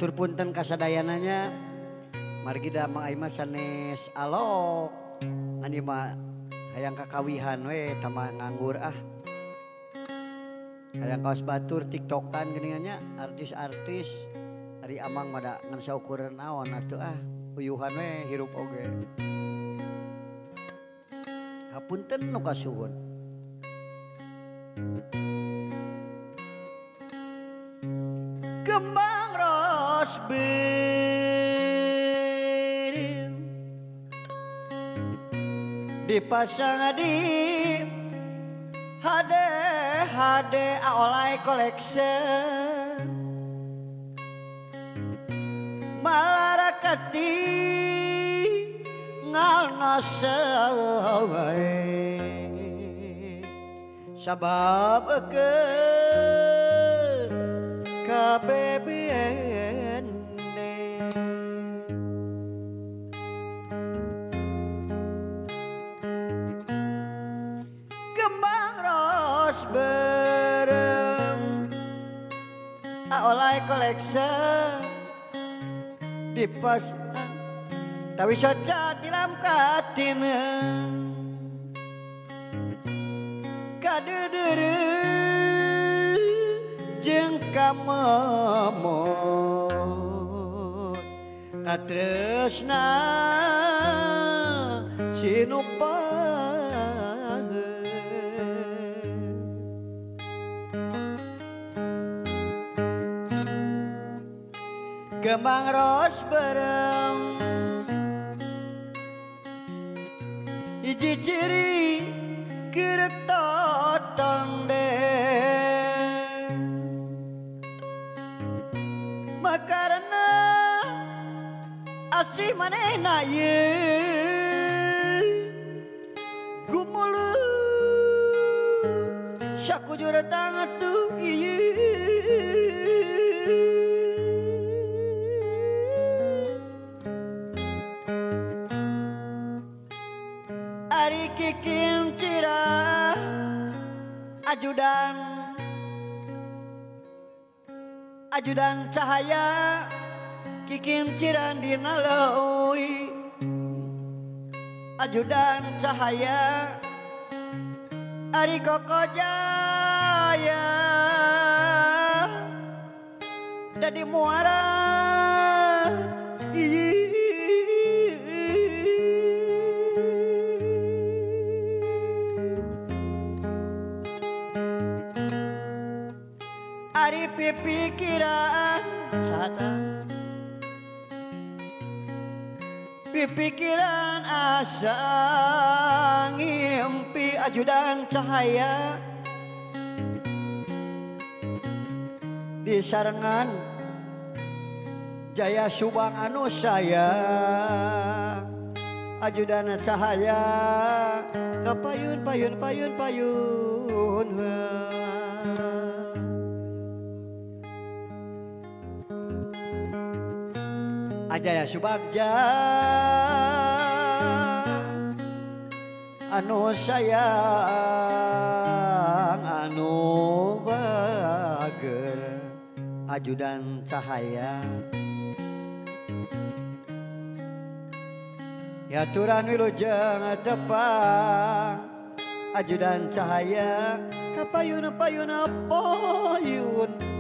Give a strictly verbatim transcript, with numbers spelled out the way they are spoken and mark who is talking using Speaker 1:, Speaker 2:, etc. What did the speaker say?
Speaker 1: Atur punten kasadayananya margi da Mang Aima sanes alok ani mah hayang kakawihan we tama nganggur ah hayang kaos batur tiktokan geuningannya artis-artis ari amang mada ngan saukureun naon atuh ah uyuhan we hirup oge hapunten nu kasuhun kembang ros beureum dipasang di H D H D Aolay Collection malarakati ngalna sawe sabab eukeun kabebien kembang ros beureum Aolay Collection dipasang tapi saja tilam katina kadeudeureuh jeung kamemot katresna sinupaheun kembang ros beureum hiji ciri keur totong deh makarna asih manehna ye gumulu sakujur tangan tuh ieu ari kikim cira ajudan ajudan cahaya kikim ciran dina leuwih ajudan cahaya ari koko jaya dadi muara ari pipikiran sata pipikiran asa ngimpi ajudan cahaya di sarengan Jaya Subang anu sayang ajudan cahaya kapayun payun payun payun Ajaya Subagja anu sayang anu bager ajudan cahaya yaturan wilujeng tepang ajudan cahaya kapayun payun payun